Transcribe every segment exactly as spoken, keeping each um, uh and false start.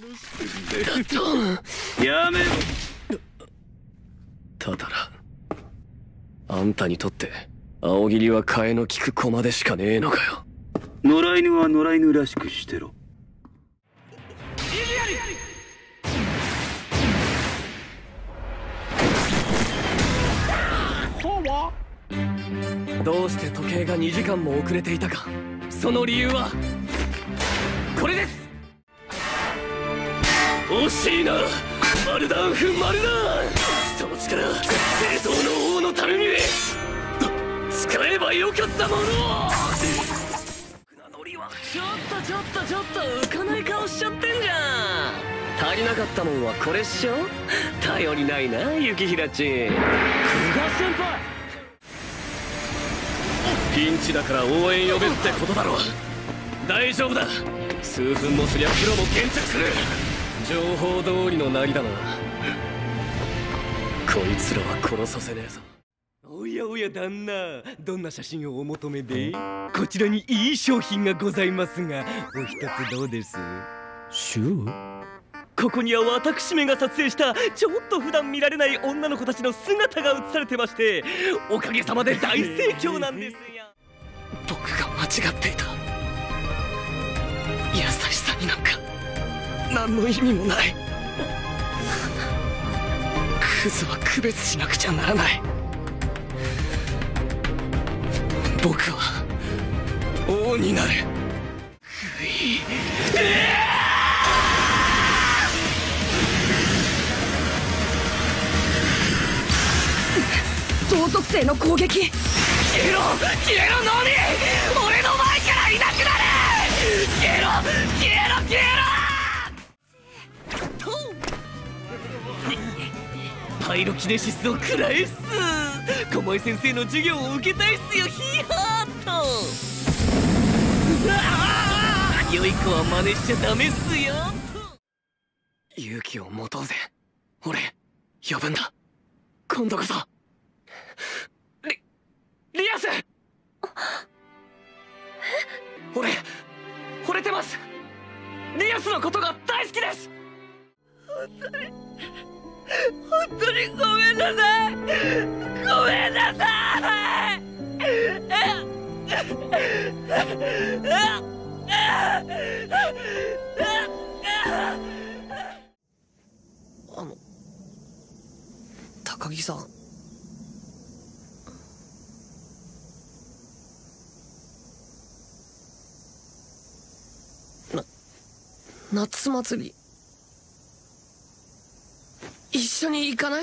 とやめろ。 ただら、あんたにとって青霧は替えの利く駒でしかねえのかよ。 野良犬は野良犬らしくしてろ。 どうして時計がにじかんも遅れていたか、その理由はこれです。惜しいな、マルダンフ・マルダン。その力、正当の王のために使えばよかったものを。ちょっとちょっとちょっと浮かない顔しちゃってんじゃん。足りなかったもんはこれっしょ。頼りないな、雪平ちん。久我先輩、ピンチだから応援呼べってことだろ。大丈夫だ、数分もすりゃプロも現着する。情報通りのなぎだな。こいつらは殺させねえぞ。おやおや旦那、どんな写真をお求めで？こちらにいい商品がございますが、お一つどうです？シュー？ここには私めが撮影したちょっと普段見られない女の子たちの姿が映されてまして、おかげさまで大盛況なんですよ。僕が間違っていた。優しさになんか何の意味もない。クズは区別しなくちゃならない。僕は王になる。 同特性の攻撃。 消えろ消えろノニー、俺の前からいなくなれ。消えろ消えろ消えろとパイロキネシスを食らえっす。小前先生の授業を受けたいっすよ。ヒハーッと。良い子は真似しちゃダメっすよ。勇気を持とうぜ。俺呼ぶんだ、今度こそ。リリアス、俺惚れてます。リアスのことが大好きです。本当に本当にごめんなさい。ごめんなさい。あの高木さん、な夏祭り一緒に行かない？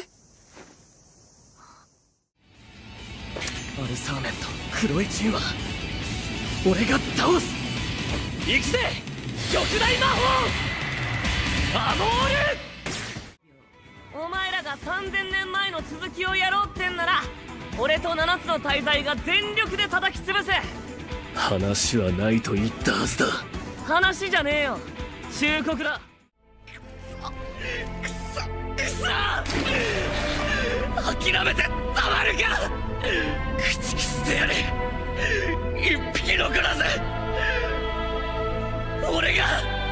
アルサーメンとクロエチンは俺が倒す。行くぜ極大魔法アモール。お前らがさんぜんねんまえの続きをやろうってんなら、俺とななつの大罪が全力で叩き潰せ。話はないと言ったはずだ。話じゃねえよ、忠告だ。くそくそ諦めてたまるか。駆逐してやれ、一匹残らず。俺が